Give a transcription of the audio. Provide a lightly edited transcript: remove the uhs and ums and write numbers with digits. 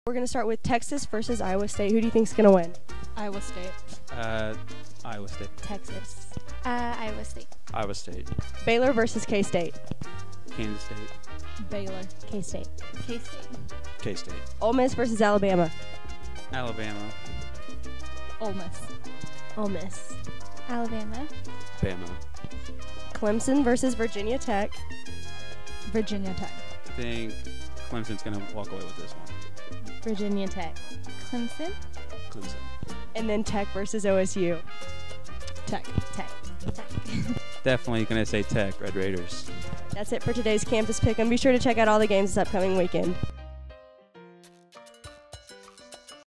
We're going to start with Texas versus Iowa State. Who do you think is going to win? Iowa State. Iowa State. Texas. Iowa State. Iowa State. Baylor versus K-State. Kansas State. Baylor. K-State. K-State. K-State. Ole Miss versus Alabama. Alabama. Ole Miss. Ole Miss. Alabama. Bama. Clemson versus Virginia Tech. Virginia Tech. I think Clemson's going to walk away with this one. Virginia Tech. Clemson. Clemson. And then Tech versus OSU. Tech. Tech. Definitely going to say Tech, Red Raiders. That's it for today's Campus Pick'em. Be sure to check out all the games this upcoming weekend.